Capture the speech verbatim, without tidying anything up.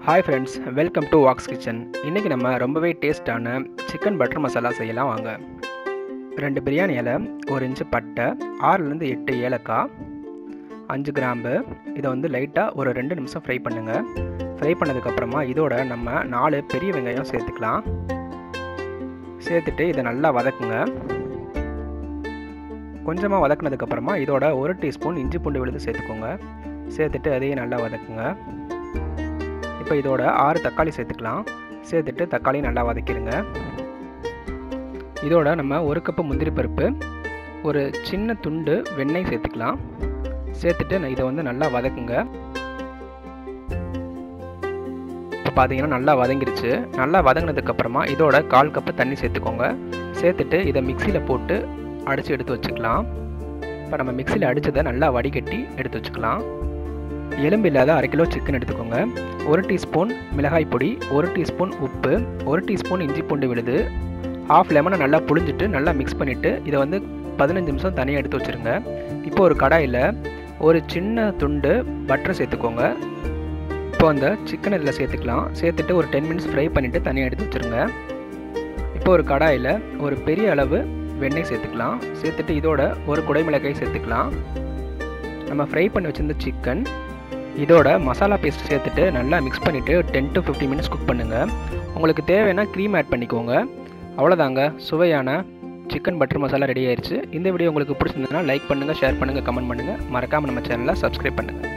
Hi friends, welcome to Walks Kitchen. இன்னைக்கு நம்ம ரொம்பவே டேஸ்டான சிக்கன் பட்டர் மசாலா செய்யலாம் வாங்க. ரெண்டு பிரியாணி இலை, ஒரு இன்ச்சு பட்டை, ஆறுல இருந்து எட்டு ஏலக்காய், அஞ்சு கிராம்பு. இதை வந்து லைட்டாக ஒரு ரெண்டு நிமிஷம் ஃப்ரை பண்ணுங்க. ஃப்ரை பண்ணதுக்கு அப்புறமா இதோட நம்ம நாலு பெரிய வெங்காயம் சேர்த்துக்கலாம். சேர்த்துட்டு இதை நல்லா வதக்குங்க. கொஞ்சமாக வதக்குனதுக்கு அப்புறமா இதோட ஒரு டீஸ்பூன் இஞ்சி பூண்டு விழுது சேர்த்துக்கோங்க. சேர்த்துட்டு அதையும் நல்லா வதக்குங்க. இப்போ இதோட ஆறு தக்காளி சேர்த்துக்கலாம். சேர்த்துட்டு தக்காளி நல்லா வதக்கிடுங்க. இதோட நம்ம ஒரு கப்பு முந்திரி பருப்பு, ஒரு சின்ன துண்டு வெண்ணெய் சேர்த்துக்கலாம். சேர்த்துட்டு இதை வந்து நல்லா வதக்குங்க. இப்போ பார்த்தீங்கன்னா நல்லா வதங்கிருச்சு. நல்லா வதங்கினதுக்கப்புறமா இதோட கால் கப்பு தண்ணி சேர்த்துக்கோங்க. சேர்த்துட்டு இதை மிக்சியில் போட்டு அடித்து எடுத்து வச்சுக்கலாம். இப்போ நம்ம மிக்சியில் அடித்ததை நல்லா வடிகட்டி எடுத்து வச்சுக்கலாம். எலும்பு இல்லாத அரை கிலோ சிக்கன் எடுத்துக்கோங்க. ஒரு டீஸ்பூன் மிளகாய் பொடி, ஒரு டீஸ்பூன் உப்பு, ஒரு டீஸ்பூன் இஞ்சி பூண்டு விழுது, ஹாஃப் லெமனை நல்லா புழிஞ்சிட்டு நல்லா மிக்ஸ் பண்ணிவிட்டு இதை வந்து பதினஞ்சு நிமிஷம் தனியாக எடுத்து வச்சுருங்க. இப்போ ஒரு கடாயில் ஒரு சின்ன துண்டு பட்டர் சேர்த்துக்கோங்க. இப்போ அந்த சிக்கன் இதில் சேர்த்துக்கலாம். சேர்த்துட்டு ஒரு டென் மினிட்ஸ் ஃப்ரை பண்ணிவிட்டு தனியாக எடுத்து வச்சுருங்க. இப்போ ஒரு கடாயில் ஒரு பெரிய அளவு வெண்ணெய் சேர்த்துக்கலாம். சேர்த்துட்டு இதோட ஒரு குடைமிளகாய் சேர்த்துக்கலாம். நம்ம ஃப்ரை பண்ணி வச்சுருந்த சிக்கன் இதோட மசாலா பேஸ்ட் சேர்த்துட்டு நல்லா மிக்ஸ் பண்ணிவிட்டு ten to fifteen minutes cook பண்ணுங்கள். உங்களுக்கு தேவையான க்ரீம் ஆட் பண்ணிக்கோங்க. அவ்வளோதாங்க, சுவையான சிக்கன் பட்டர் மசாலா ரெடி ஆயிடுச்சு. இந்த வீடியோ உங்களுக்கு பிடிச்சிருந்ததுன்னா லைக் பண்ணுங்கள், ஷேர் பண்ணுங்கள், கமெண்ட் பண்ணுங்கள். மறக்காமல் நம்ம சேனலை சப்ஸ்கிரைப் பண்ணுங்கள்.